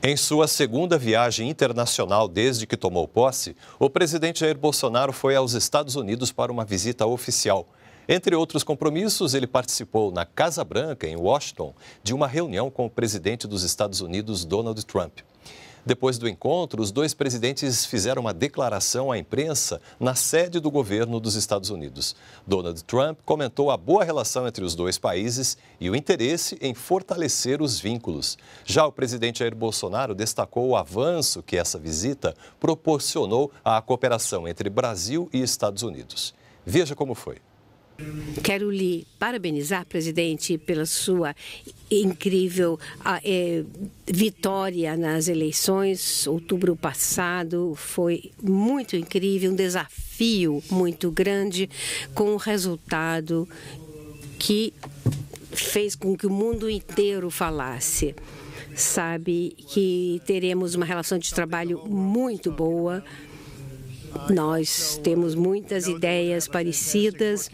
Em sua segunda viagem internacional desde que tomou posse, o presidente Jair Bolsonaro foi aos Estados Unidos para uma visita oficial. Entre outros compromissos, ele participou na Casa Branca, em Washington, de uma reunião com o presidente dos Estados Unidos, Donald Trump. Depois do encontro, os dois presidentes fizeram uma declaração à imprensa na sede do governo dos Estados Unidos. Donald Trump comentou a boa relação entre os dois países e o interesse em fortalecer os vínculos. Já o presidente Jair Bolsonaro destacou o avanço que essa visita proporcionou à cooperação entre Brasil e Estados Unidos. Veja como foi. Quero lhe parabenizar, presidente, pela sua incrível vitória nas eleições. Outubro passado foi muito incrível, um desafio muito grande, com um resultado que fez com que o mundo inteiro falasse. Sabe que teremos uma relação de trabalho muito boa. Nós temos muitas ideias parecidas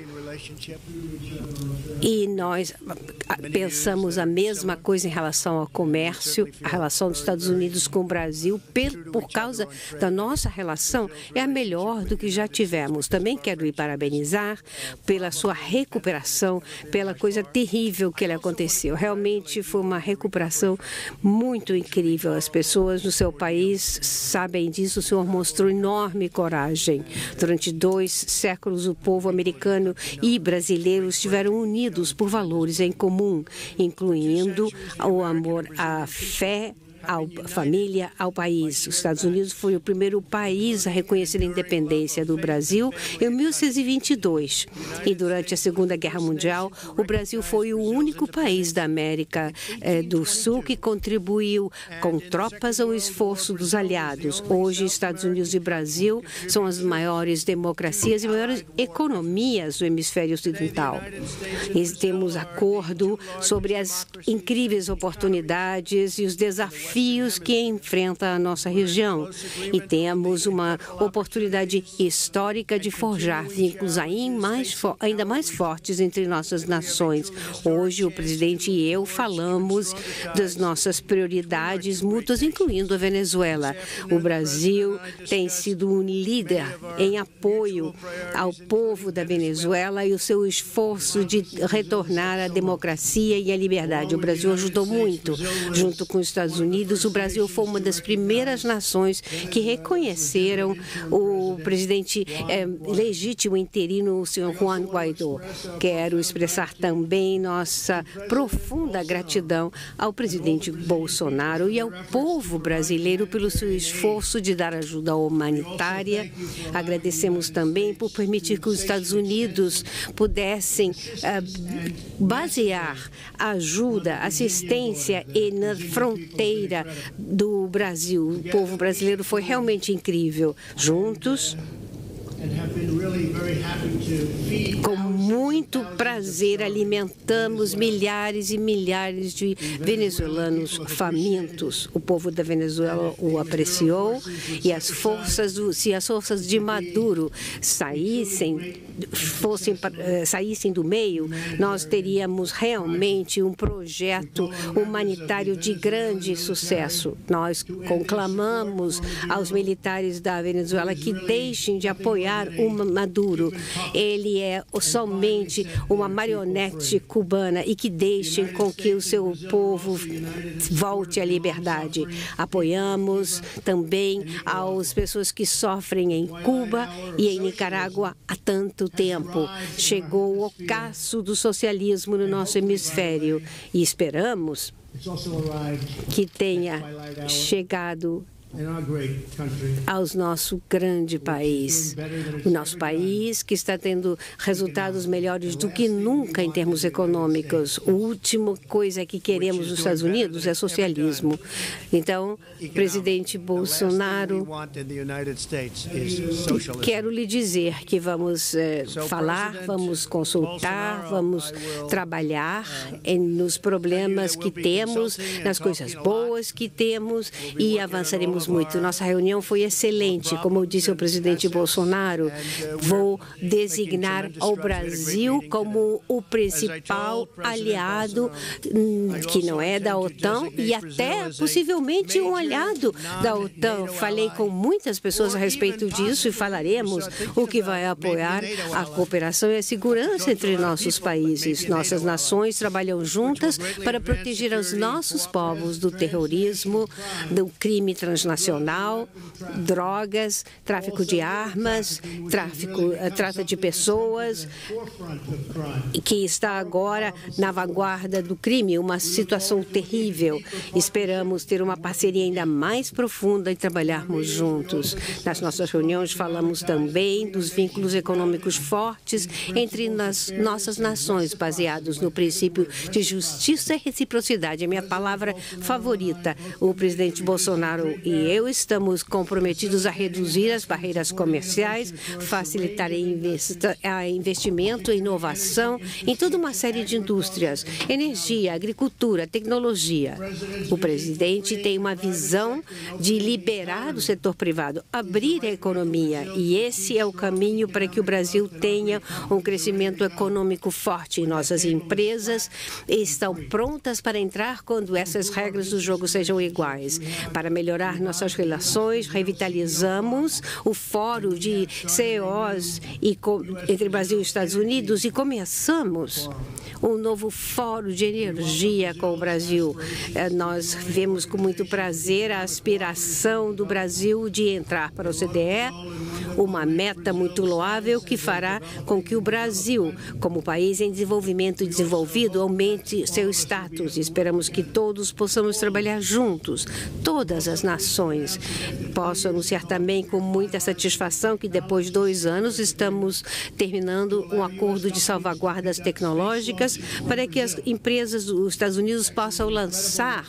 e nós pensamos a mesma coisa em relação ao comércio. A relação dos Estados Unidos com o Brasil, por causa da nossa relação, é a melhor do que já tivemos. Também quero lhe parabenizar pela sua recuperação, pela coisa terrível que lhe aconteceu. Realmente foi uma recuperação muito incrível. As pessoas no seu país sabem disso. O senhor mostrou enorme coragem. Durante 2 séculos, o povo americano e brasileiro estiveram unidos por valores em comum, incluindo o amor à fé, à família, ao país. Os Estados Unidos foi o primeiro país a reconhecer a independência do Brasil em 1622. E durante a Segunda Guerra Mundial, o Brasil foi o único país da América do Sul que contribuiu com tropas ao esforço dos aliados. Hoje, Estados Unidos e Brasil são as maiores democracias e maiores economias do hemisfério ocidental. E temos acordo sobre as incríveis oportunidades e os desafios que enfrenta a nossa região. E temos uma oportunidade histórica de forjar vínculos ainda mais fortes entre nossas nações. Hoje, o presidente e eu falamos das nossas prioridades mútuas, incluindo a Venezuela. O Brasil tem sido um líder em apoio ao povo da Venezuela e o seu esforço de retornar à democracia e à liberdade. O Brasil ajudou muito, junto com os Estados Unidos. O Brasil foi uma das primeiras nações que reconheceram o presidente legítimo interino, o senhor Juan Guaidó. Quero expressar também nossa profunda gratidão ao presidente Bolsonaro e ao povo brasileiro pelo seu esforço de dar ajuda humanitária. Agradecemos também por permitir que os Estados Unidos pudessem basear ajuda, assistência na fronteira do Brasil. O povo brasileiro foi realmente incrível. Juntos, com muito prazer, alimentamos milhares e milhares de venezuelanos famintos. O povo da Venezuela o apreciou e se as forças de Maduro saíssem do meio, nós teríamos realmente um projeto humanitário de grande sucesso. Nós conclamamos aos militares da Venezuela que deixem de apoiar o Maduro. Ele é somente uma marionete cubana e que deixem com que o seu povo volte à liberdade. Apoiamos também as pessoas que sofrem em Cuba e em Nicarágua há tanto tempo. Chegou o ocaso do socialismo no nosso hemisfério e esperamos que tenha chegado ao nosso grande país. O nosso país que está tendo resultados melhores do que nunca em termos econômicos. A última coisa que queremos nos Estados Unidos é socialismo. Então, presidente Bolsonaro, quero lhe dizer que vamos falar, vamos consultar, vamos trabalhar nos problemas que temos, nas coisas boas que temos e avançaremos Aprendemos muito. Nossa reunião foi excelente. Como disse o presidente Bolsonaro, vou designar o Brasil como o principal aliado, que não é da OTAN, e até possivelmente um aliado da OTAN. Falei com muitas pessoas a respeito disso e falaremos o que vai apoiar a cooperação e a segurança entre nossos países. Nossas nações trabalham juntas para proteger os nossos povos do terrorismo, do crime transnacional, drogas, tráfico de armas, trata de pessoas, que está agora na vanguarda do crime, uma situação terrível. Esperamos ter uma parceria ainda mais profunda e trabalharmos juntos. Nas nossas reuniões falamos também dos vínculos econômicos fortes entre nossas nações, baseados no princípio de justiça e reciprocidade. É minha palavra favorita. O presidente Bolsonaro e eu estamos comprometidos a reduzir as barreiras comerciais, facilitar investimento e inovação em toda uma série de indústrias, energia, agricultura, tecnologia. O presidente tem uma visão de liberar o setor privado, abrir a economia, e esse é o caminho para que o Brasil tenha um crescimento econômico forte. Nossas empresas estão prontas para entrar quando essas regras do jogo sejam iguais. Para melhorar nossas relações, revitalizamos o Fórum de CEOs entre Brasil e Estados Unidos e começamos um novo Fórum de Energia com o Brasil. Nós vemos com muito prazer a aspiração do Brasil de entrar para o OCDE, uma meta muito loável que fará com que o Brasil, como país em desenvolvimento e desenvolvido, aumente seu status. Esperamos que todos possamos trabalhar juntos, todas as nações. Posso anunciar também com muita satisfação que depois de 2 anos estamos terminando um acordo de salvaguardas tecnológicas para que as empresas dos Estados Unidos possam lançar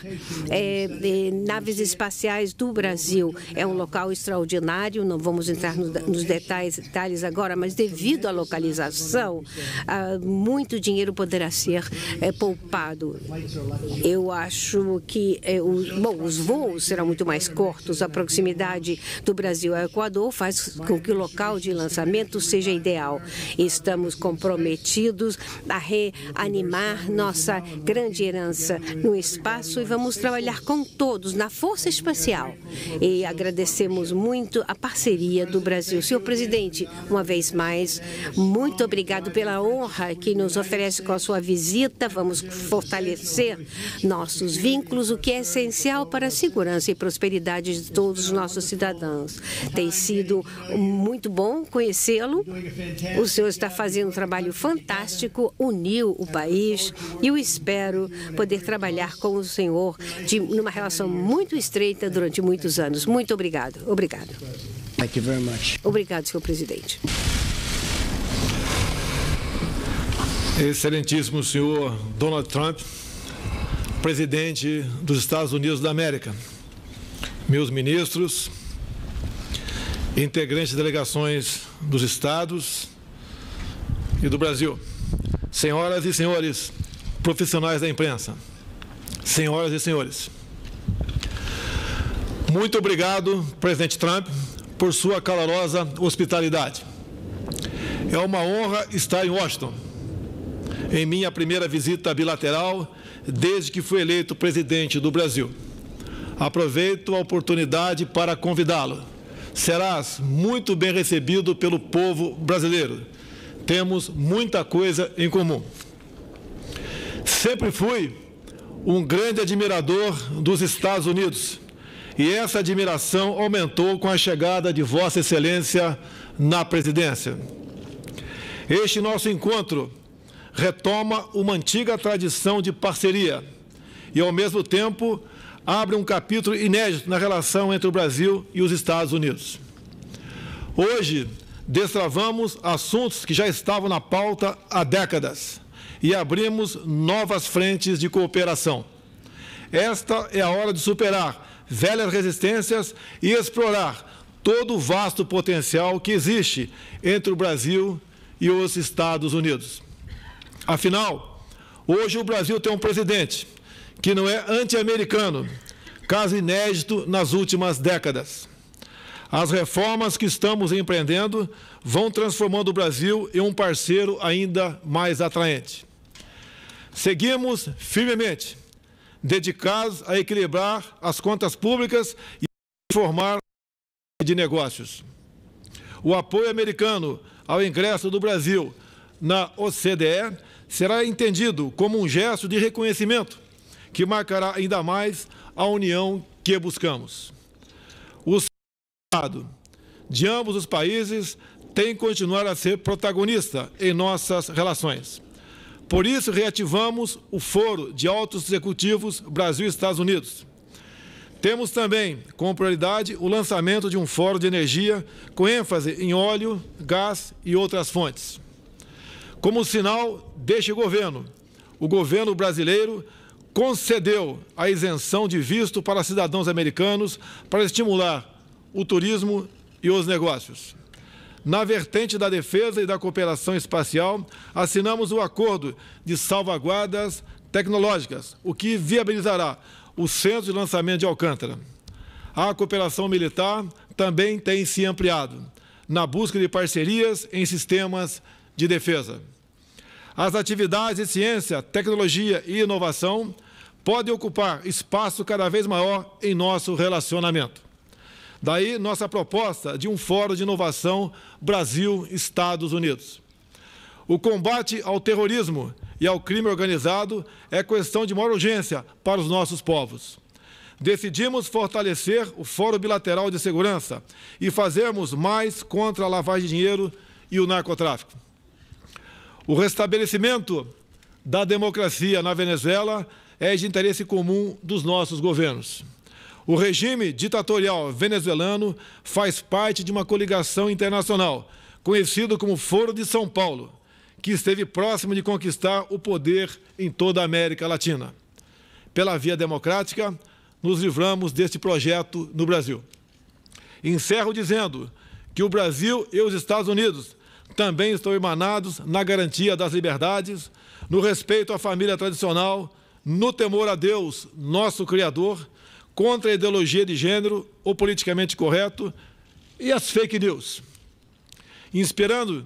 naves espaciais do Brasil. É um local extraordinário, não vamos entrar nos detalhes agora, mas devido à localização, muito dinheiro poderá ser poupado. Eu acho que os voos serão muito mais curtos. A proximidade do Brasil ao Equador faz com que o local de lançamento seja ideal. Estamos comprometidos a reanimar nossa grande herança no espaço e vamos trabalhar com todos na Força Espacial. E agradecemos muito a parceria do Brasil. Senhor presidente, uma vez mais, muito obrigado pela honra que nos oferece com a sua visita. Vamos fortalecer nossos vínculos, o que é essencial para a segurança e prosperidade de todos os nossos cidadãos. Tem sido muito bom conhecê-lo. O senhor está fazendo um trabalho fantástico, uniu o país e eu espero poder trabalhar com o senhor numa relação muito estreita durante muitos anos. Muito obrigado. Obrigado. Thank you very much. Obrigado, senhor presidente. Excelentíssimo senhor Donald Trump, presidente dos Estados Unidos da América, meus ministros, integrantes de delegações dos estados e do Brasil, senhoras e senhores profissionais da imprensa, senhoras e senhores, muito obrigado, presidente Trump, por sua calorosa hospitalidade. É uma honra estar em Washington, em minha primeira visita bilateral desde que fui eleito presidente do Brasil. Aproveito a oportunidade para convidá-lo. Serás muito bem recebido pelo povo brasileiro. Temos muita coisa em comum. Sempre fui um grande admirador dos Estados Unidos e essa admiração aumentou com a chegada de Vossa Excelência na presidência. Este nosso encontro retoma uma antiga tradição de parceria e, ao mesmo tempo, abre um capítulo inédito na relação entre o Brasil e os Estados Unidos. Hoje, destravamos assuntos que já estavam na pauta há décadas e abrimos novas frentes de cooperação. Esta é a hora de superar velhas resistências e explorar todo o vasto potencial que existe entre o Brasil e os Estados Unidos. Afinal, hoje o Brasil tem um presidente que não é anti-americano, caso inédito nas últimas décadas. As reformas que estamos empreendendo vão transformando o Brasil em um parceiro ainda mais atraente. Seguimos firmemente dedicados a equilibrar as contas públicas e formar de negócios. O apoio americano ao ingresso do Brasil na OCDE será entendido como um gesto de reconhecimento que marcará ainda mais a união que buscamos. O Estado de ambos os países tem que continuar a ser protagonista em nossas relações. Por isso, reativamos o Foro de Altos Executivos Brasil e Estados Unidos. Temos também, como prioridade, o lançamento de um fórum de energia com ênfase em óleo, gás e outras fontes. Como sinal deste governo, o governo brasileiro concedeu a isenção de visto para cidadãos americanos para estimular o turismo e os negócios. Na vertente da defesa e da cooperação espacial, assinamos o acordo de salvaguardas tecnológicas, o que viabilizará o Centro de Lançamento de Alcântara. A cooperação militar também tem se ampliado, na busca de parcerias em sistemas de defesa. As atividades de ciência, tecnologia e inovação podem ocupar espaço cada vez maior em nosso relacionamento. Daí nossa proposta de um Fórum de Inovação Brasil-Estados Unidos. O combate ao terrorismo e ao crime organizado é questão de maior urgência para os nossos povos. Decidimos fortalecer o Fórum Bilateral de Segurança e fazermos mais contra a lavagem de dinheiro e o narcotráfico. O restabelecimento da democracia na Venezuela é de interesse comum dos nossos governos. O regime ditatorial venezuelano faz parte de uma coligação internacional, conhecido como Foro de São Paulo, que esteve próximo de conquistar o poder em toda a América Latina. Pela via democrática, nos livramos deste projeto no Brasil. Encerro dizendo que o Brasil e os Estados Unidos também estão irmanados na garantia das liberdades, no respeito à família tradicional, no temor a Deus, nosso Criador, contra a ideologia de gênero, o politicamente correto e as fake news. Inspirando-me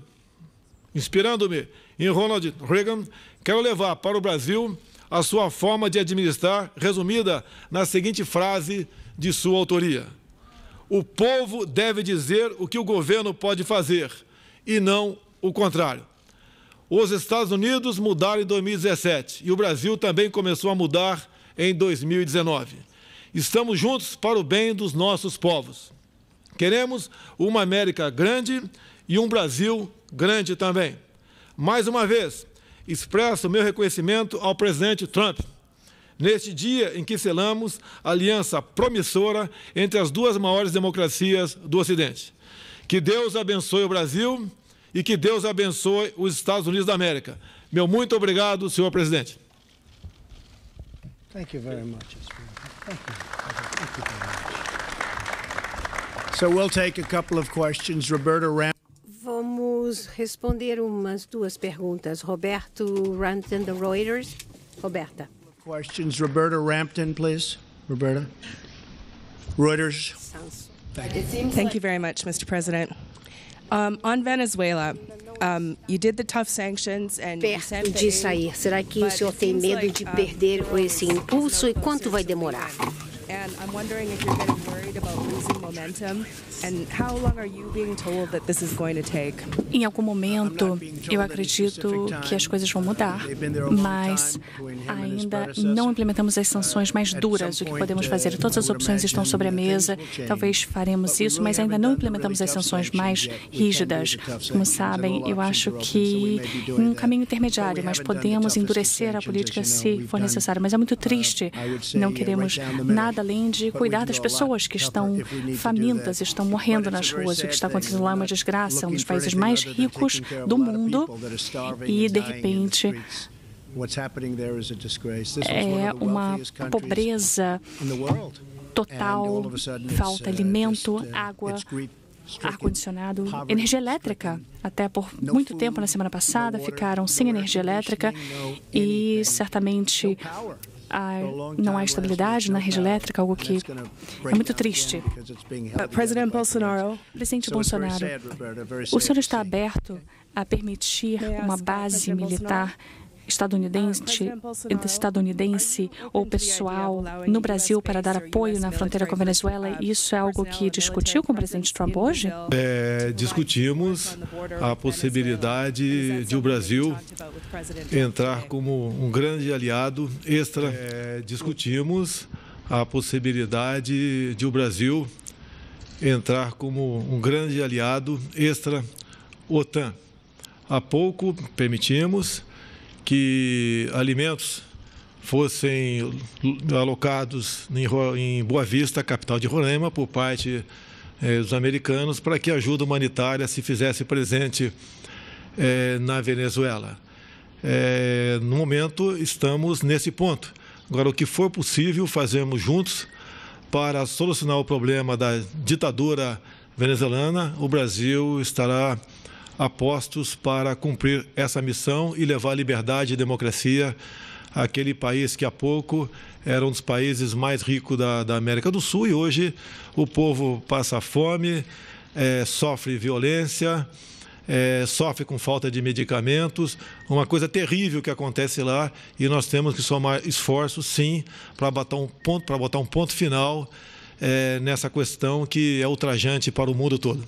em Ronald Reagan, quero levar para o Brasil a sua forma de administrar, resumida na seguinte frase de sua autoria: o povo deve dizer o que o governo pode fazer, e não o contrário. Os Estados Unidos mudaram em 2017 e o Brasil também começou a mudar em 2019. Estamos juntos para o bem dos nossos povos. Queremos uma América grande e um Brasil grande também. Mais uma vez, expresso meu reconhecimento ao presidente Trump, neste dia em que selamos a aliança promissora entre as duas maiores democracias do Ocidente. Que Deus abençoe o Brasil e que Deus abençoe os Estados Unidos da América. Meu muito obrigado, senhor presidente. Thank you very much. Thank you. Thank you very much. So we'll take a couple of questions. Roberta Ram. Vamos responder duas perguntas. Roberto Rampton, da Reuters. Roberta. Questions. Roberta Rampton, please. Roberta. Reuters. Thank you very much, Mr. President. On Venezuela, you did the tough sanctions and you sent de sair. Será que o senhor tem medo de perder esse impulso e quanto vai demorar? And I'm wondering if you're getting worried about losing momentum and how long are you being told that this is going to take? Em algum momento, eu acredito que as coisas vão mudar, mas ainda não implementamos as sanções mais duras. O que podemos fazer? Todas as opções estão sobre a mesa. Talvez faremos isso, mas ainda não implementamos as sanções mais rígidas. Como sabem, eu acho que um caminho intermediário, mas podemos endurecer a política se for necessário. Mas é muito triste. Não queremos nada além de cuidar das pessoas que estão famintas, estão morrendo nas ruas. O que está acontecendo lá é uma desgraça, um dos países mais ricos do mundo e, de repente, é uma pobreza total, falta alimento, água, ar-condicionado, energia elétrica. Até por muito tempo, na semana passada, ficaram sem energia elétrica e, certamente, não há estabilidade na rede elétrica, algo que é muito triste. Presidente Bolsonaro, O senhor está aberto a permitir uma base militar estadunidense ou pessoal no Brasil para dar apoio na fronteira com a Venezuela? Isso é algo que discutiu com o presidente Trump hoje? Discutimos a possibilidade de o Brasil entrar como um grande aliado discutimos a possibilidade de o Brasil entrar como um grande aliado extra-OTAN. Há pouco permitimos que alimentos fossem alocados em Boa Vista, capital de Roraima, por parte dos americanos, para que a ajuda humanitária se fizesse presente na Venezuela. No momento, estamos nesse ponto. Agora, o que for possível, fazemos juntos para solucionar o problema da ditadura venezuelana. O Brasil estará a postos para cumprir essa missão e levar liberdade e democracia àquele país que há pouco era um dos países mais ricos da América do Sul e hoje o povo passa fome, sofre violência, sofre com falta de medicamentos, uma coisa terrível que acontece lá e nós temos que somar esforços, sim, para botar um ponto final nessa questão que é ultrajante para o mundo todo.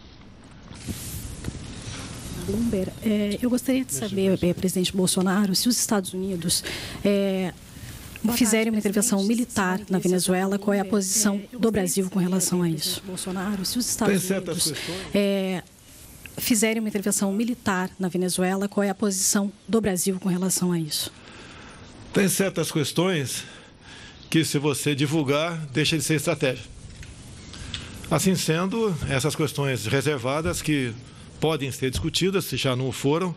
Bloomberg, eu gostaria de saber, presidente Bolsonaro, se os Estados Unidos fizerem uma intervenção militar na Venezuela, qual é a posição do Brasil com relação a isso? Bolsonaro, se os Estados Unidos fizerem uma intervenção militar na Venezuela, qual é a posição do Brasil com relação a isso? Tem certas questões que, se você divulgar, deixa de ser estratégia. Assim sendo, essas questões reservadas que podem ser discutidas, se já não foram,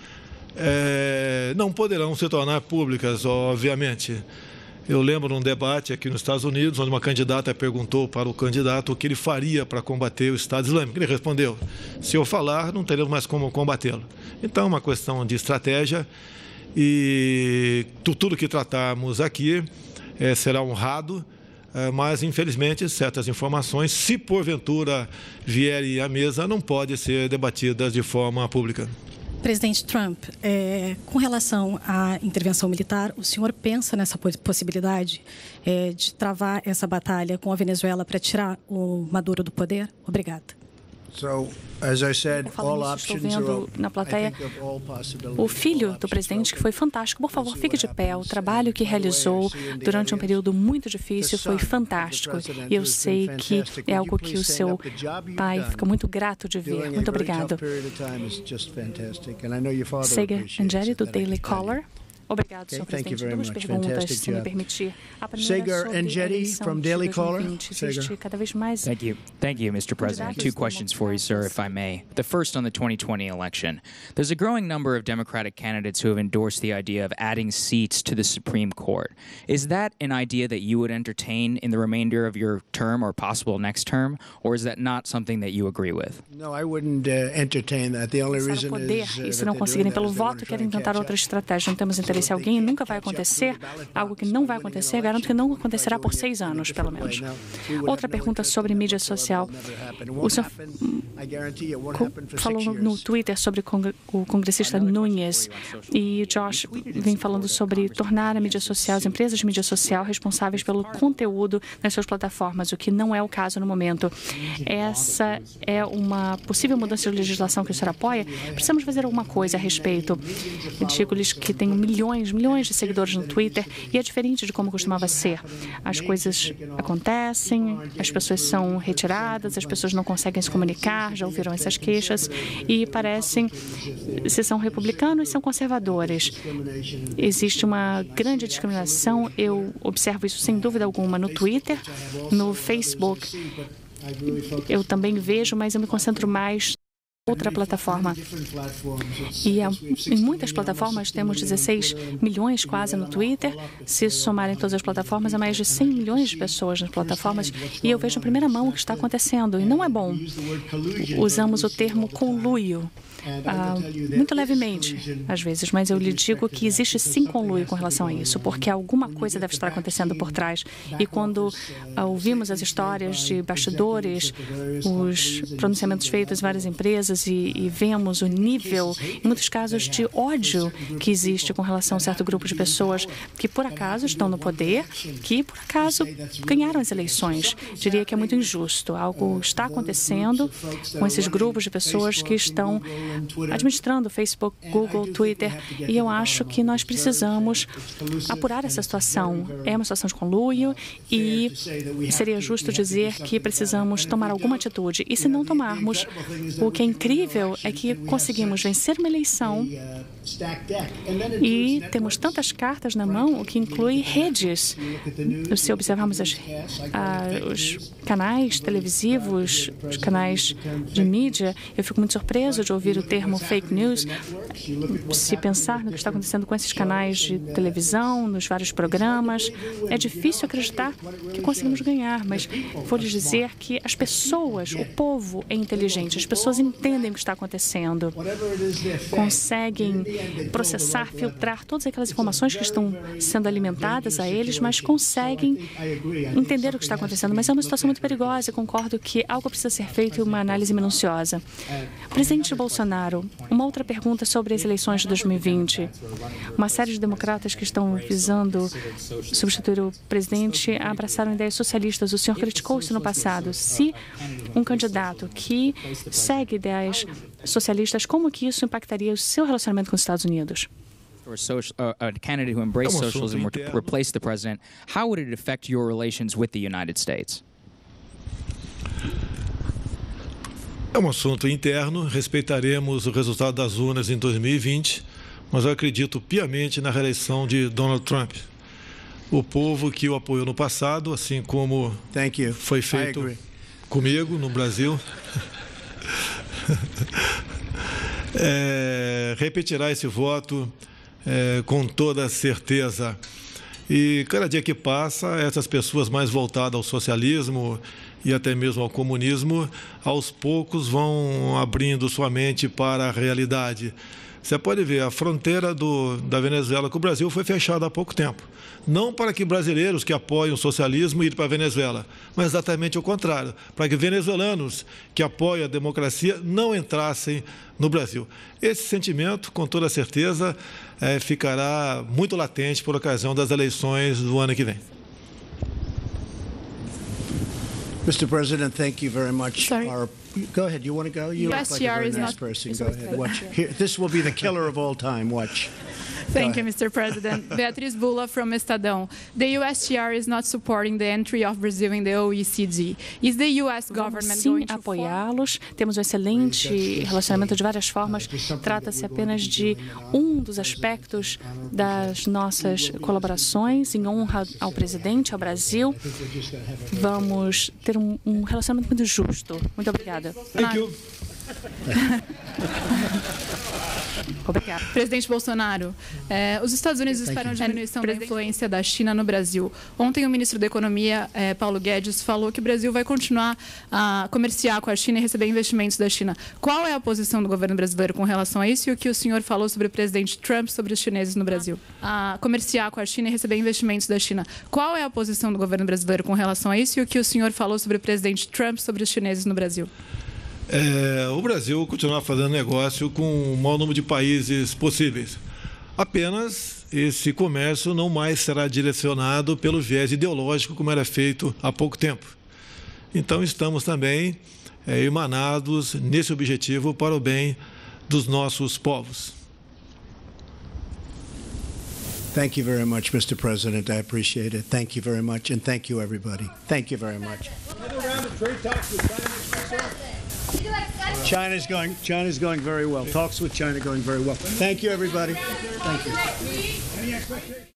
não poderão se tornar públicas, obviamente. Eu lembro de um debate aqui nos Estados Unidos, onde uma candidata perguntou para o candidato o que ele faria para combater o Estado Islâmico. Ele respondeu, se eu falar, não teremos mais como combatê-lo. Então, é uma questão de estratégia e tudo que tratarmos aqui será honrado, mas, infelizmente, certas informações, se porventura vierem à mesa, não podem ser debatidas de forma pública. Presidente Trump, com relação à intervenção militar, o senhor pensa nessa possibilidade de travar essa batalha com a Venezuela para tirar o Maduro do poder? Obrigada. Estou vendo na plateia o filho do presidente, que foi fantástico. Por favor, fique de pé. O trabalho que realizou durante um período muito difícil foi fantástico. E eu sei que é algo que o seu pai fica muito grato de ver. Muito obrigado. Sega Angeli, do Daily Caller. Obrigado, senhor presidente. Duas perguntas, se me permitir. A primeira sobre a eleição de 2020. Existe cada vez mais... Thank you, Mr. President. Two questions for you, sir, if I may. The first on the 2020 election. There's a growing number of Democratic candidates who have endorsed the idea of adding seats to the Supreme Court. Is that an idea that you would entertain in the remainder of your term or possible next term, or is that not something that you agree with? No, I wouldn't entertain that. The only reason is e se não conseguirem pelo voto, querem tentar outra estratégia. Não temos interesse alguém, nunca vai acontecer, algo que não vai acontecer, garanto que não acontecerá por 6 anos, pelo menos. Outra pergunta sobre mídia social. O senhor falou no Twitter sobre o congressista Nunes e Josh vem falando sobre tornar a mídia social, as empresas de mídia social responsáveis pelo conteúdo nas suas plataformas, o que não é o caso no momento. Essa é uma possível mudança de legislação que o senhor apoia? Precisamos fazer alguma coisa a respeito. Eu digo-lhes que tenho milhões de seguidores no Twitter e é diferente de como costumava ser. As coisas acontecem, as pessoas são retiradas, as pessoas não conseguem se comunicar, já ouviram essas queixas e parecem, se são republicanos, são conservadores. Existe uma grande discriminação, eu observo isso sem dúvida alguma no Twitter, no Facebook. Eu também vejo, mas eu me concentro mais outra plataforma. E em muitas plataformas temos 16 milhões quase no Twitter. Se somarem todas as plataformas, há mais de 100 milhões de pessoas nas plataformas. E eu vejo em primeira mão o que está acontecendo. E não é bom. Usamos o termo conluio. Muito levemente, às vezes, mas eu lhe digo que existe sim conluio com relação a isso, porque alguma coisa deve estar acontecendo por trás. E quando ouvimos as histórias de bastidores, os pronunciamentos feitos em várias empresas e vemos o nível, em muitos casos, de ódio que existe com relação a um certo grupo de pessoas que, por acaso, estão no poder, que, por acaso, ganharam as eleições. Diria que é muito injusto. Algo está acontecendo com esses grupos de pessoas que estão administrando Facebook, Google, Twitter, e eu acho que nós precisamos apurar essa situação. É uma situação de conluio e seria justo dizer que precisamos tomar alguma atitude. E se não tomarmos, o que é incrível é que conseguimos vencer uma eleição e temos tantas cartas na mão, o que inclui redes. Se observarmos os canais televisivos, os canais de mídia, eu fico muito surpreso de ouvir o termo fake news. Se pensar no que está acontecendo com esses canais de televisão, nos vários programas, é difícil acreditar que conseguimos ganhar, mas vou lhes dizer que as pessoas, o povo é inteligente, as pessoas entendem o que está acontecendo, conseguem processar, filtrar todas aquelas informações que estão sendo alimentadas a eles, mas conseguem entender o que está acontecendo. Mas é uma situação muito perigosa e concordo que algo precisa ser feito e uma análise minuciosa. Presidente Bolsonaro, uma outra pergunta sobre as eleições de 2020. Uma série de democratas que estão visando substituir o presidente abraçaram ideias socialistas. O senhor criticou isso no passado. Se um candidato que segue ideias socialistas, como que isso impactaria o seu relacionamento com os Estados Unidos? A candidate who embraced socialism were to replace the president, how would it affect your relations with the United States? É um assunto interno, respeitaremos o resultado das urnas em 2020, mas eu acredito piamente na reeleição de Donald Trump. O povo que o apoiou no passado, assim como foi feito comigo no Brasil, repetirá esse voto com toda certeza. E cada dia que passa, essas pessoas mais voltadas ao socialismo e até mesmo ao comunismo, aos poucos vão abrindo sua mente para a realidade. Você pode ver, a fronteira da Venezuela com o Brasil foi fechada há pouco tempo. Não para que brasileiros que apoiam o socialismo irem para a Venezuela, mas exatamente o contrário, para que venezuelanos que apoiam a democracia não entrassem no Brasil. Esse sentimento, com toda certeza, ficará muito latente por ocasião das eleições do ano que vem. Mr. President, thank you very much. Go ahead. You want to go? You look like a very nice person. Go ahead. Watch. Here, this will be the killer of all time. Watch. Thank you, Mr. President. Beatriz Bula from Estadão. The USTR is not supporting the entry of Brazil in the OECD. Is the US government going to apoiá-los? Temos um excelente relacionamento de várias formas. Trata-se apenas de um dos aspectos das nossas colaborações em honra ao presidente, ao Brasil. Vamos ter um relacionamento muito justo. Muito obrigada. Thank you. Obrigada. Presidente Bolsonaro, os Estados Unidos esperam a diminuição da influência da China no Brasil. Ontem, o ministro da Economia, Paulo Guedes, falou que o Brasil vai continuar a comerciar com a China e receber investimentos da China. Qual é a posição do governo brasileiro com relação a isso e o que o senhor falou sobre o presidente Trump sobre os chineses no Brasil? Comerciar com a China e receber investimentos da China. Qual é a posição do governo brasileiro com relação a isso e o que o senhor falou sobre o presidente Trump sobre os chineses no Brasil? O Brasil continuar fazendo negócio com o maior número de países possíveis. Apenas esse comércio não mais será direcionado pelo viés ideológico como era feito há pouco tempo. Então, estamos também emanados nesse objetivo para o bem dos nossos povos. Thank you very much, Mr. President. I appreciate it. Thank you very much, and thank you, everybody. Thank you very much. China's going very well. Talks with China going very well. Thank you, everybody. Thank you.